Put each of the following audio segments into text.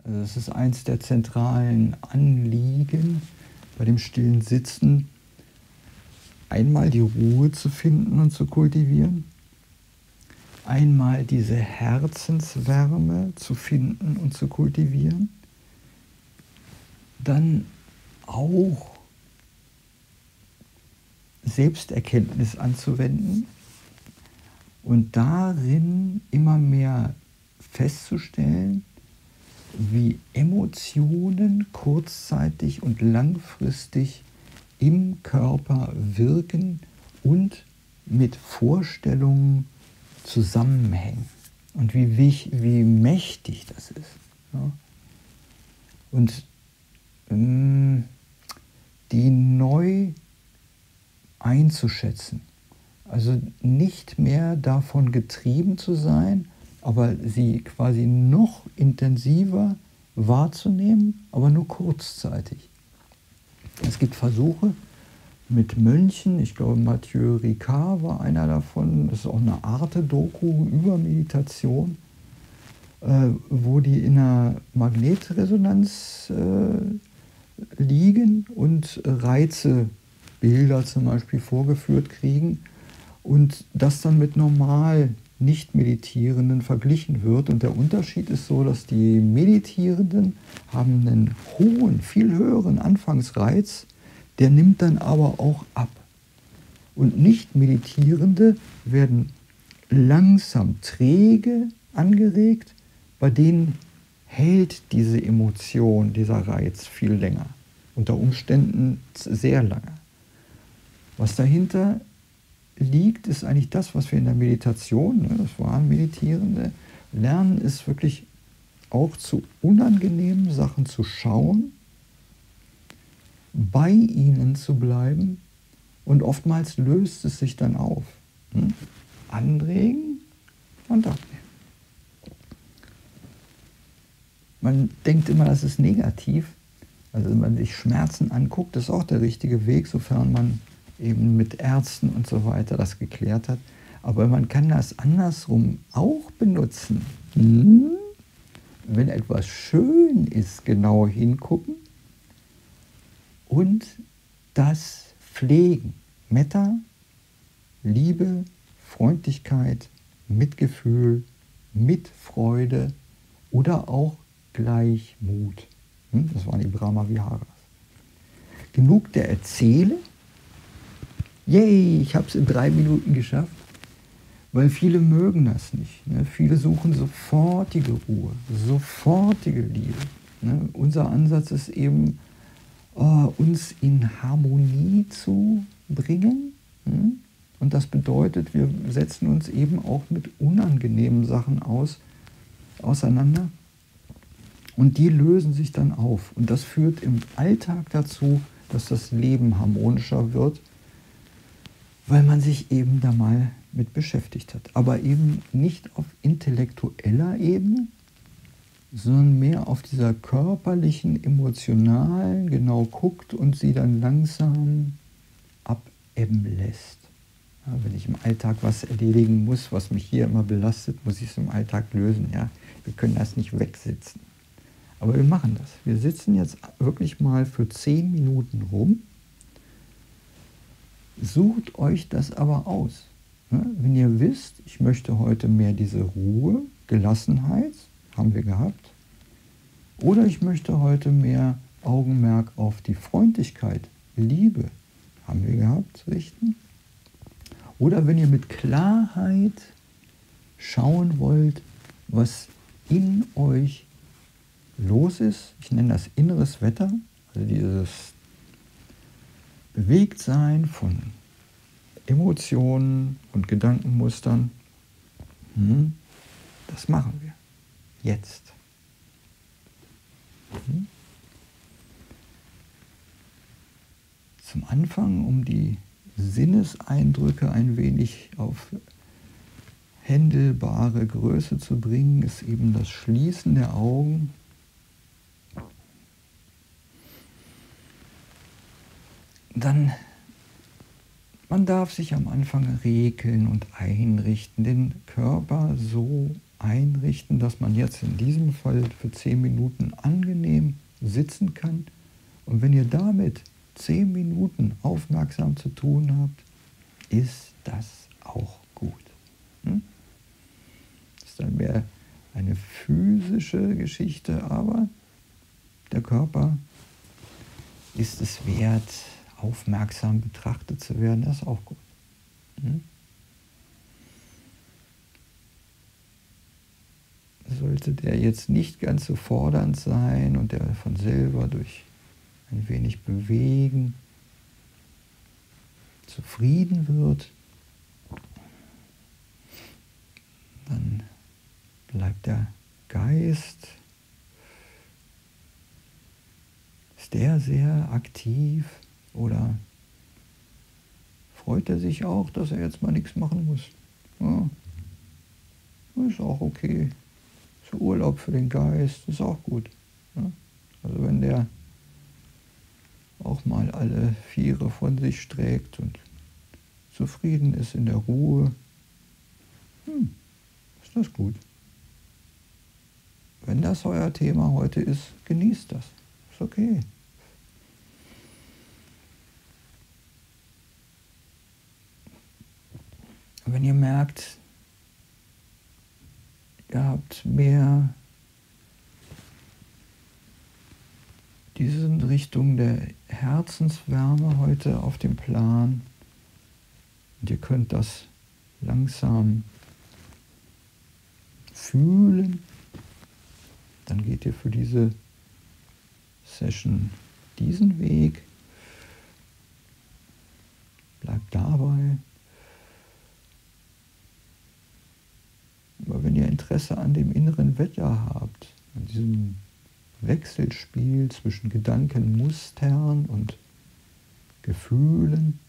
Also es ist eins der zentralen Anliegen bei dem stillen Sitzen, einmal die Ruhe zu finden und zu kultivieren, einmal diese Herzenswärme zu finden und zu kultivieren, dann auch Selbsterkenntnis anzuwenden und darin immer mehr festzustellen, wie Emotionen kurzzeitig und langfristig im Körper wirken und mit Vorstellungen zusammenhängen und wie mächtig das ist. Ja? Und die neu einzuschätzen, also nicht mehr davon getrieben zu sein, aber sie quasi noch intensiver wahrzunehmen, aber nur kurzzeitig. Es gibt Versuche mit Mönchen, ich glaube Mathieu Ricard war einer davon, das ist auch eine Arte-Doku über Meditation, wo die in einer Magnetresonanz liegen und Reizebilder zum Beispiel vorgeführt kriegen und das dann mit normal Nicht-Meditierenden verglichen wird. Und der Unterschied ist so, dass die Meditierenden haben einen hohen, viel höheren Anfangsreiz, der nimmt dann aber auch ab. Und Nicht-Meditierende werden langsam träge angeregt, bei denen hält diese Emotion, dieser Reiz viel länger. Unter Umständen sehr lange. Was dahinter liegt, ist eigentlich das, was wir in der Meditation, das waren Meditierende, lernen, ist wirklich auch zu unangenehmen Sachen zu schauen, bei ihnen zu bleiben und oftmals löst es sich dann auf. Anregen und abnehmen. Man denkt immer, das ist negativ. Also wenn man sich Schmerzen anguckt, ist auch der richtige Weg, sofern man eben mit Ärzten und so weiter das geklärt hat. Aber man kann das andersrum auch benutzen. Wenn etwas schön ist, genau hingucken und das pflegen. Metta, Liebe, Freundlichkeit, Mitgefühl, Mitfreude oder auch Gleichmut. Das waren die Brahma Viharas. Genug der Erzähle. Yay, ich habe es in 3 Minuten geschafft. Weil viele mögen das nicht. Ne? Viele suchen sofortige Ruhe, sofortige Liebe. Ne? Unser Ansatz ist eben, uns in Harmonie zu bringen. Und das bedeutet, wir setzen uns eben auch mit unangenehmen Sachen auseinander. Und die lösen sich dann auf. Und das führt im Alltag dazu, dass das Leben harmonischer wird, weil man sich eben da mal mit beschäftigt hat. Aber eben nicht auf intellektueller Ebene, sondern mehr auf dieser körperlichen, emotionalen, genau guckt und sie dann langsam abebben lässt. Ja, wenn ich im Alltag was erledigen muss, was mich hier immer belastet, muss ich es im Alltag lösen. Ja? Wir können das nicht wegsitzen. Aber wir machen das. Wir sitzen jetzt wirklich mal für 10 Minuten rum. Sucht euch das aber aus. Wenn ihr wisst, ich möchte heute mehr diese Ruhe, Gelassenheit, haben wir gehabt, oder ich möchte heute mehr Augenmerk auf die Freundlichkeit, Liebe, haben wir gehabt, richten. Oder wenn ihr mit Klarheit schauen wollt, was in euch los ist, ich nenne das inneres Wetter, also dieses Bewegtsein von Emotionen und Gedankenmustern, das machen wir jetzt. Zum Anfang, um die Sinneseindrücke ein wenig auf händelbare Größe zu bringen, ist eben das Schließen der Augen. Dann, man darf sich am Anfang regeln und einrichten, den Körper so einrichten, dass man jetzt in diesem Fall für 10 Minuten angenehm sitzen kann. Und wenn ihr damit 10 Minuten aufmerksam zu tun habt, ist das auch gut. Das ist dann mehr eine physische Geschichte, aber der Körper ist es wert, aufmerksam betrachtet zu werden. Das ist auch gut. Sollte der jetzt nicht ganz so fordernd sein und der von selber durch ein wenig Bewegen zufrieden wird, dann bleibt der Geist, ist der sehr aktiv oder freut er sich auch, dass er jetzt mal nichts machen muss? Ja, ist auch okay. Ist Urlaub für den Geist, ist auch gut. Ja? Also wenn der auch mal alle Viere von sich streckt und zufrieden ist in der Ruhe, ist das gut. Wenn das euer Thema heute ist, genießt das. Ist okay. Wenn ihr merkt, ihr habt mehr diese Richtung der Herzenswärme heute auf dem Plan und ihr könnt das langsam fühlen, dann geht ihr für diese Session diesen Weg, bleibt dabei. Aber wenn ihr Interesse an dem inneren Wetter habt, an diesem Wechselspiel zwischen Gedankenmustern und Gefühlen,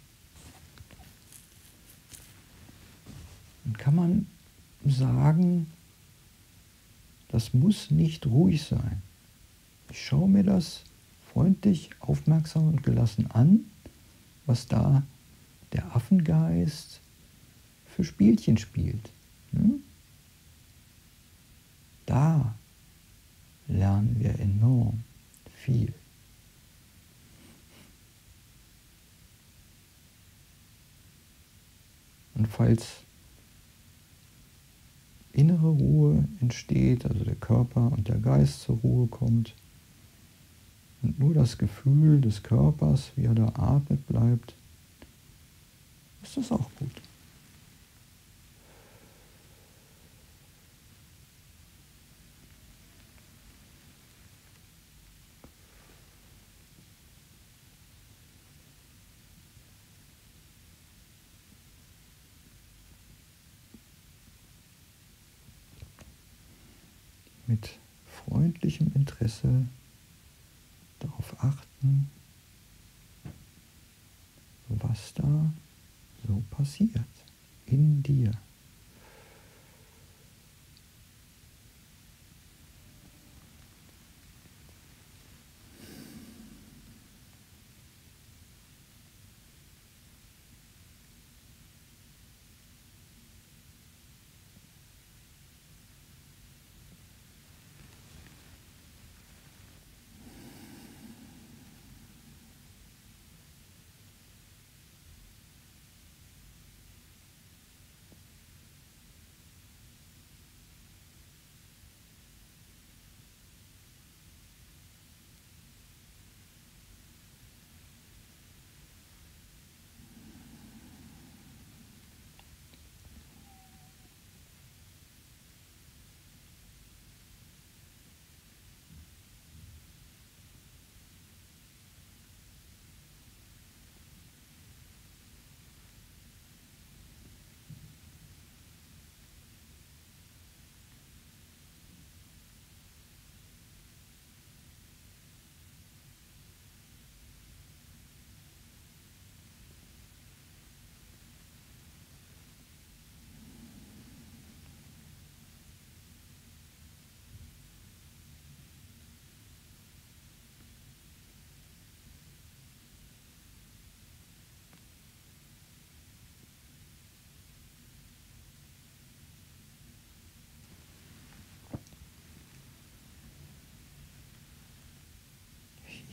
dann kann man sagen, das muss nicht ruhig sein. Ich schaue mir das freundlich, aufmerksam und gelassen an, was da der Affengeist für Spielchen spielt. Da lernen wir enorm viel. Und falls innere Ruhe entsteht, also der Körper und der Geist zur Ruhe kommt und nur das Gefühl des Körpers, wie er da atmet, bleibt, ist das auch gut. Mit freundlichem Interesse darauf achten, was da so passiert in dir.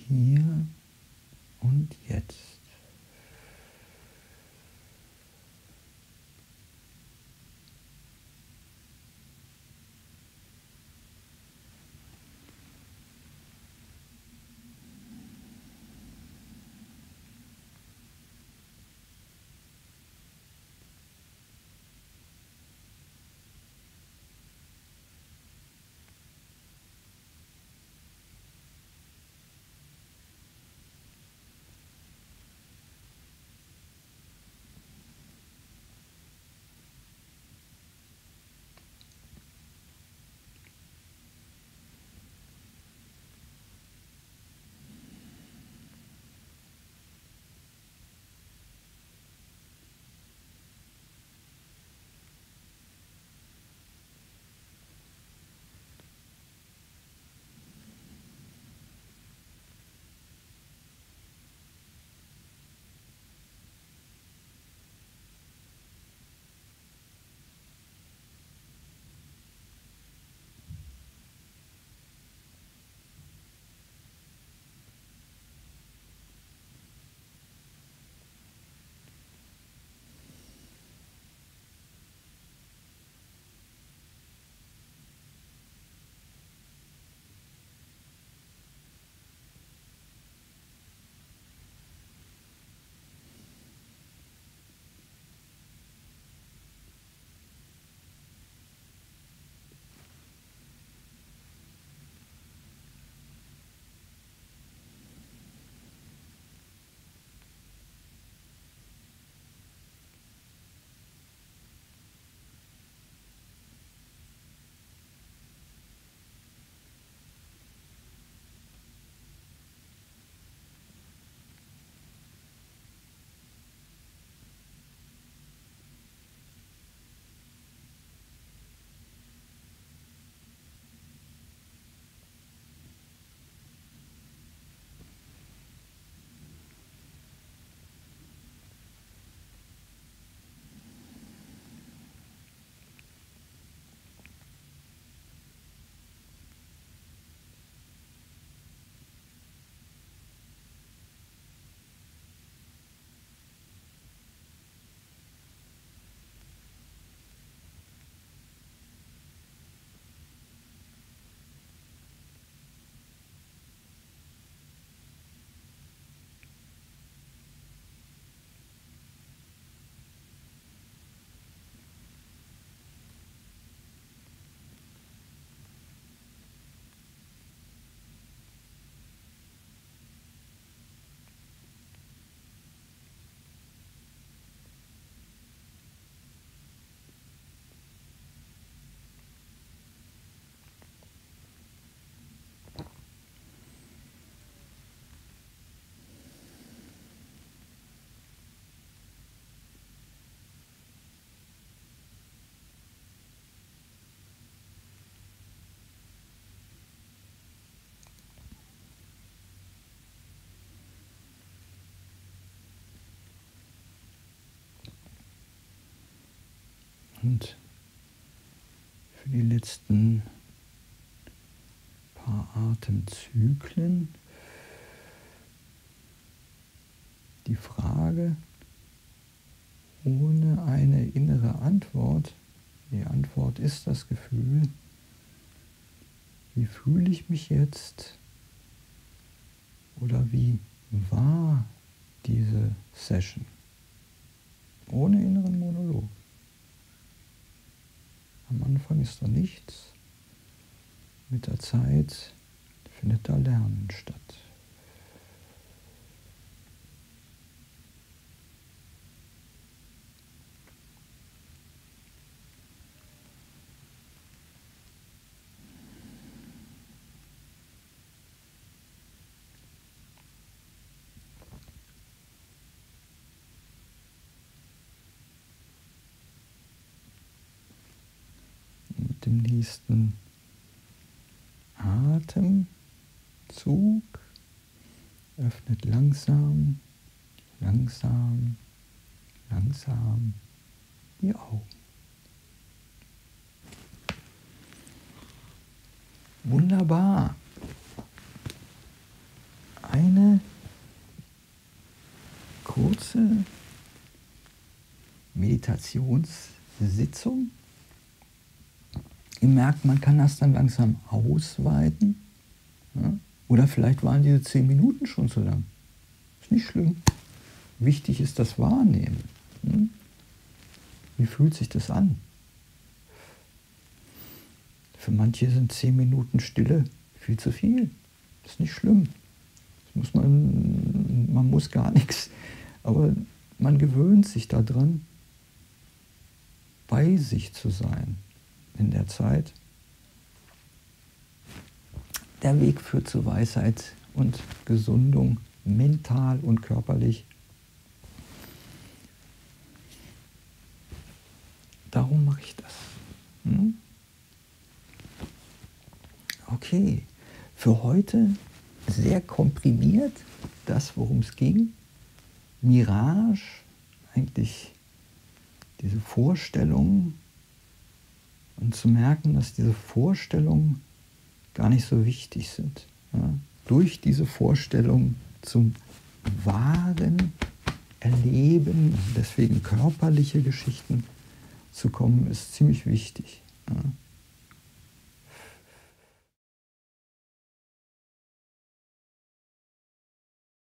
Hier und jetzt. Und für die letzten paar Atemzyklen die Frage ohne eine innere Antwort. Die Antwort ist das Gefühl. Wie fühle ich mich jetzt? Oder wie war diese Session? Ohne inneren Monolog. Am Anfang ist da nichts. Mit der Zeit findet da Lernen statt. Mit dem nächsten Atemzug öffnet langsam, langsam, langsam die Augen. Wunderbar. eine kurze Meditationssitzung. Ihr merkt, man kann das dann langsam ausweiten. Ja? Oder vielleicht waren diese 10 Minuten schon zu lang. Ist nicht schlimm. Wichtig ist das Wahrnehmen. Wie fühlt sich das an? Für manche sind 10 Minuten Stille viel zu viel. Ist nicht schlimm. Das man muss gar nichts. Aber man gewöhnt sich daran, bei sich zu sein in der Zeit. Der Weg führt zu Weisheit und Gesundung, mental und körperlich. Darum mache ich das. Okay, für heute sehr komprimiert, das, worum es ging. Mirage, eigentlich diese Vorstellung, und zu merken, dass diese Vorstellungen gar nicht so wichtig sind. Ja? Durch diese Vorstellung zum wahren Erleben, deswegen körperliche Geschichten zu kommen, ist ziemlich wichtig. Ja?